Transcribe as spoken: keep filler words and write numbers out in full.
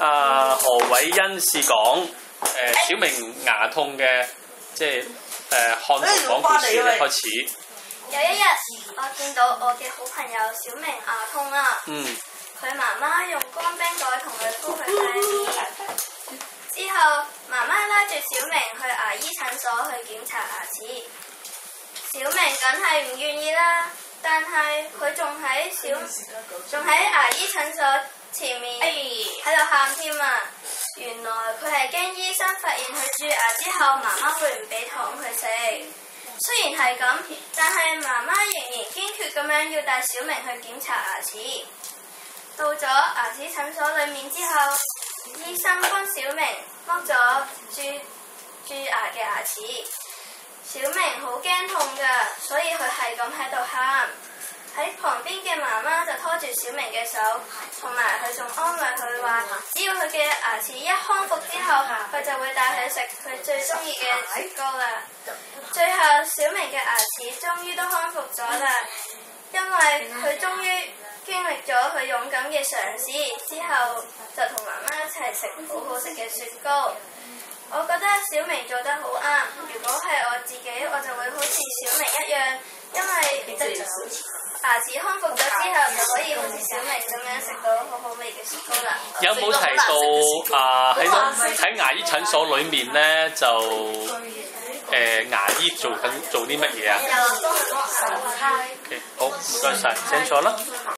啊何偉恩是講誒小明牙痛嘅，即係誒看圖講故事嘅開始。 有一日，我見到我嘅好朋友小明牙痛啊。嗯。佢媽媽用乾冰袋同佢敷佢塊面，之後媽媽拉住小明去牙醫診所去檢查牙齒。小明梗係唔願意啦，但係佢仲喺小仲喺牙醫診所前面喺度喊添啊！原來佢係驚醫生發現佢蛀牙之後，媽媽會唔俾糖佢食。雖然係咁，但係媽媽仍然堅決咁樣要帶小明去檢查牙齒。到咗牙齒診所裏面之後，醫生幫小明剝咗蛀蛀牙嘅牙齒。小明好驚痛㗎，所以佢係咁喺度喊。喺旁邊嘅媽媽就拖住小明嘅手，同埋佢仲安慰佢話，只要佢嘅牙齒一康復之後，佢就會帶佢食佢最中意嘅雪糕啦。最後小明嘅牙齒終於都康復咗啦，因為佢終於經歷咗佢勇敢嘅嘗試之後，就同媽媽一齊食好好食嘅雪糕。我覺得小明做得好啱，如果係我自己，我就會好似小明一樣，因為牙齒康復咗之後，就可以好似小明咁樣食到好好味嘅雪糕啦。 有冇提到啊喺喺牙醫診所裏面咧就誒、呃、牙醫做緊做啲乜嘢啊？ 有幫佢剝手。 好，唔該晒，請坐啦。